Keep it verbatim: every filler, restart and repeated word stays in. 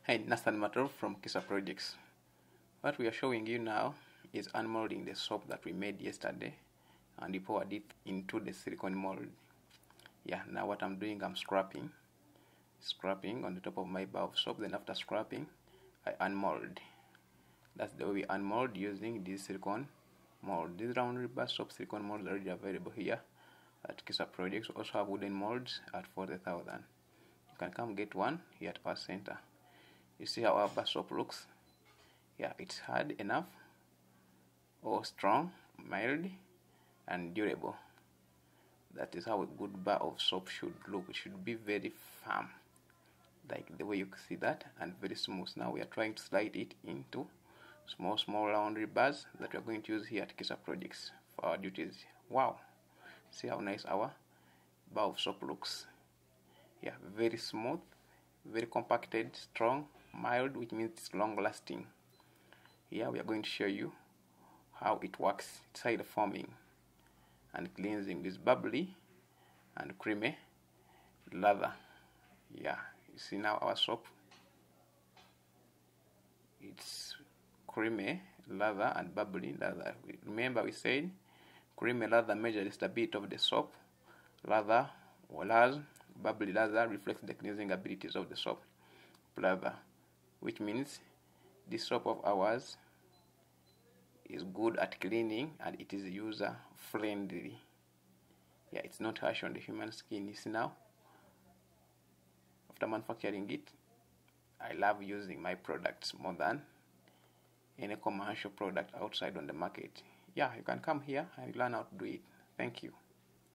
Hi, Nathan Matter from Kisa Projects. What we are showing you now is unmolding the soap that we made yesterday, and we poured it into the silicone mold. Yeah, now what I'm doing, I'm scraping, scraping on the top of my bar of soap. Then after scraping, I unmold. That's the way we unmold using this silicone mold. These round rubber soap silicone molds are already available here at Kisa Projects. We also have wooden molds at forty thousand. You can come get one here at our center. You see how our bar soap looks? Yeah, it's hard enough, or strong, mild, and durable. That is how a good bar of soap should look. It should be very firm, like the way you see that, and very smooth. Now we are trying to slide it into small, small laundry bars that we are going to use here at Kisa Projects for our duties. Wow! See how nice our bar of soap looks. Yeah, very smooth, very compacted, strong, mild, which means it's long lasting. Here we are going to show you how it works inside the foaming and cleansing with bubbly and creamy lather. Yeah, you see now our soap, it's creamy lather and bubbly lather. Remember we said creamy lather measures the stability of the soap, lather, whereas bubbly lather reflects the cleansing abilities of the soap lather, which means this soap of ours is good at cleaning and it is user friendly. Yeah, it's not harsh on the human skin. You see now, after manufacturing it, I love using my products more than any commercial product outside on the market. Yeah, you can come here and learn how to do it. Thank you.